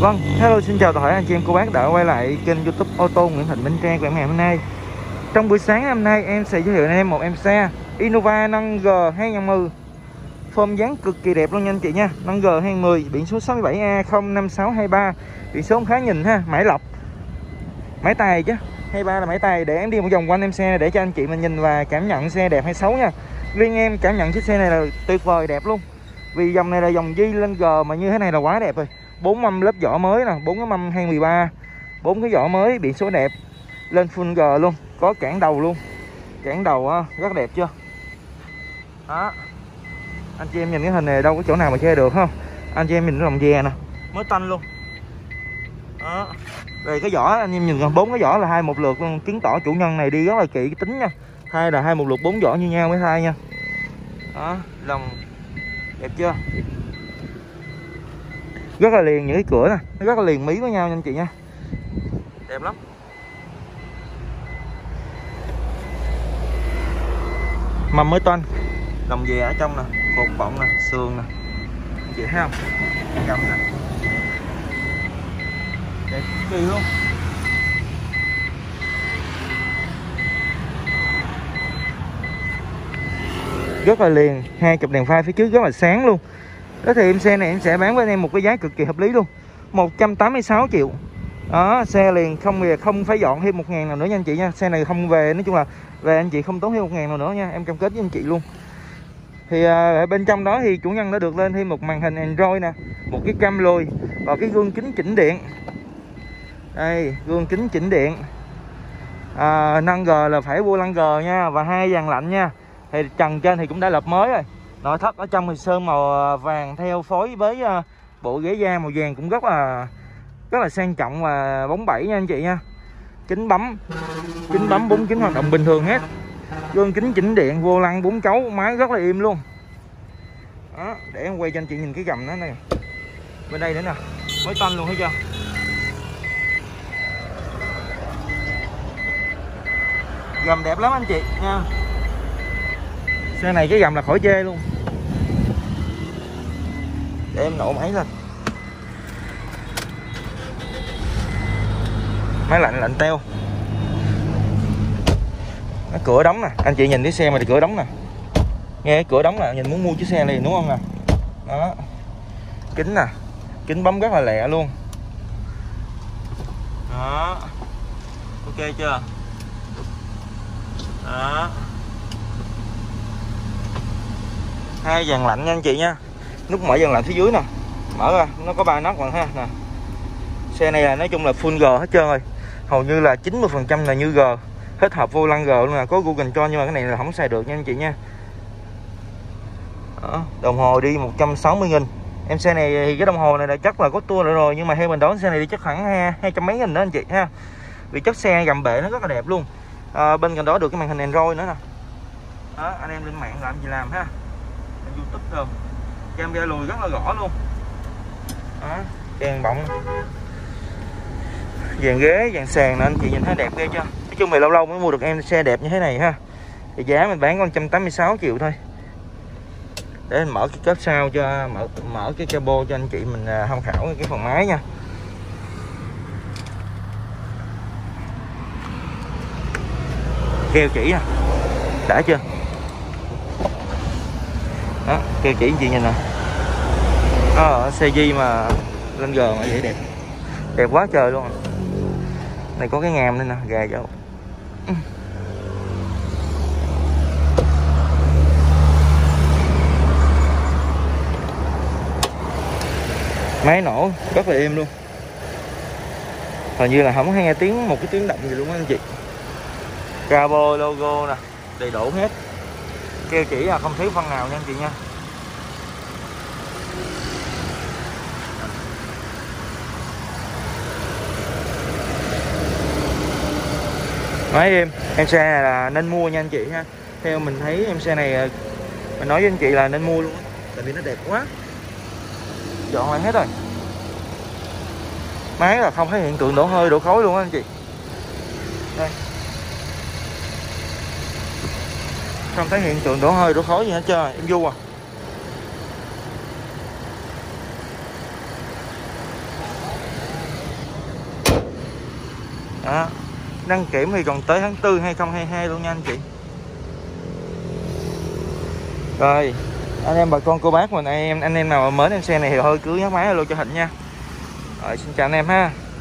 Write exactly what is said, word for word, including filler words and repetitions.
Vâng, hello xin chào toàn thể anh chị em cô bác đã quay lại kênh YouTube ô tô Nguyễn Thành Minh Trang của em ngày hôm nay. Trong buổi sáng hôm nay em sẽ giới thiệu anh em một em xe Innova năm G hai không một không. Form dáng cực kỳ đẹp luôn nha anh chị nha. năm G hai không một không, biển số sáu bảy A không năm sáu hai ba. Biển số khá nhìn ha, mãi lọc. Máy tài chứ. hai ba là máy tài, để em đi một vòng quanh em xe này để cho anh chị mình nhìn và cảm nhận xe đẹp hay xấu nha. Riêng em cảm nhận chiếc xe này là tuyệt vời đẹp luôn. Vì dòng này là dòng Di lên G mà như thế này là quá đẹp rồi. Bốn mâm lớp vỏ mới nè, bốn cái mâm hai một ba, bốn cái vỏ mới, biển số đẹp, lên full G luôn, có cản đầu luôn, cản đầu á, rất đẹp chưa? Đó, anh chị em nhìn cái hình này đâu có chỗ nào mà che được không? Anh chị em nhìn cái lòng dè nè, mới tanh luôn. Đó, về cái vỏ anh em nhìn bốn cái vỏ là hai một lượt luôn, chứng tỏ chủ nhân này đi rất là kỹ cái tính nha. Hai là hai một lượt bốn vỏ như nhau mới thay nha. Đó, lòng đẹp chưa? Rất là liền những cái cửa nè, nó rất là liền mí với nhau nha anh chị nha, đẹp lắm. Mâm mới toanh, đồng dè ở trong nè, cột bọng nè, sườn nè, anh chị thấy không? Gầm nè, đẹp kỳ luôn. Rất là liền, hai chụp đèn pha phía trước rất là sáng luôn. Đó thì em xe này em sẽ bán với anh em một cái giá cực kỳ hợp lý luôn, một trăm tám mươi sáu triệu. Đó, xe liền không về, không phải dọn thêm một ngàn nào nữa nha anh chị nha. Xe này không về, nói chung là về anh chị không tốn thêm một ngàn nào nữa nha, em cam kết với anh chị luôn. Thì à, ở bên trong đó thì chủ nhân đã được lên thêm một màn hình Android nè, một cái cam lùi và cái gương kính chỉnh điện. Đây, gương kính chỉnh điện. À, năm G là phải vô lăng G nha, và hai dàn lạnh nha. Thì trần trên thì cũng đã lợp mới rồi. Nội thất ở trong thì sơn màu vàng theo phối với uh, bộ ghế da màu vàng cũng rất là rất là sang trọng và bóng bẩy nha anh chị nha. Kính bấm, kính bấm bốn kính hoạt động bình thường hết. Gương kính chỉnh điện, vô lăng bốn chấu, máy rất là im luôn. Đó, để em quay cho anh chị nhìn cái gầm nó này. Bên đây nữa nè, mới toanh luôn thấy chưa? Gầm đẹp lắm anh chị nha. Xe này cái gầm là khỏi chê luôn. Để em nổ máy lên. Máy lạnh lạnh teo. Cái cửa đóng nè, anh chị nhìn cái xe mà thì cửa đóng nè. Nghe cái cửa đóng nè, nhìn muốn mua chiếc xe liền đúng không nè. Đó. Kính nè, kính bấm rất là lẹ luôn. Đó. Ok chưa? Đó. Hai dàn lạnh nha anh chị nha. Nút mở dàn lạnh phía dưới nè, mở ra nó có ba nắp còn ha nè. Xe này là nói chung là full G hết trơn rồi, hầu như là chín mươi phần trăm là như G, hết hợp vô lăng G luôn nè. Có Google cho nhưng mà cái này là không xài được nha anh chị nha. Đó, đồng hồ đi một trăm sáu mươi nghìn. Em xe này thì cái đồng hồ này là chắc là có tua lại rồi, nhưng mà theo mình đoán xe này đi chắc khoảng hai trăm mấy nghìn đó anh chị ha. Vì chất xe gầm bệ nó rất là đẹp luôn. À, bên cạnh đó được cái màn hình Android nữa nè. Đó, anh em lên mạng làm gì làm ha, YouTube rồi, camera lùi rất là rõ luôn. Đó, đèn bọng, dàn ghế, dàn sàn nè anh chị nhìn thấy đẹp ghê chưa? Nói chung là lâu lâu mới mua được em xe đẹp như thế này ha. Thì giá mình bán có một trăm tám mươi sáu triệu thôi. Để mình mở cái cốp sau cho mở mở cái cabo cho anh chị mình tham khảo cái phần máy nha. Keo chỉ nè, đã chưa? Đó, keo chỉ anh chị nhìn nè. Đó, xe Di mà lên G mà vậy đẹp, đẹp quá trời luôn. Này có cái ngàm đây nè, gà cho. Máy nổ rất là êm luôn, hình như là không có nghe tiếng một cái tiếng động gì luôn á anh chị. Cabo logo nè, đầy đủ hết. Keo chỉ là không thiếu phân nào nha anh chị nha. Máy em, em xe này là nên mua nha anh chị ha. Theo mình thấy em xe này mình nói với anh chị là nên mua luôn, tại vì nó đẹp quá. Dọn lại hết rồi. Máy là không thấy hiện tượng đổ hơi, đổ khói luôn á anh chị. Đây. Không thấy hiện tượng đổ hơi, đổ khói gì hết trơn, em du à. Đó. Đăng kiểm thì còn tới tháng tư hai không hai hai luôn nha anh chị. Rồi anh em bà con cô bác mình, anh em anh em nào mà mến em xe này thì thôi cứ nhắc máy alo cho Thịnh nha. Rồi xin chào anh em ha.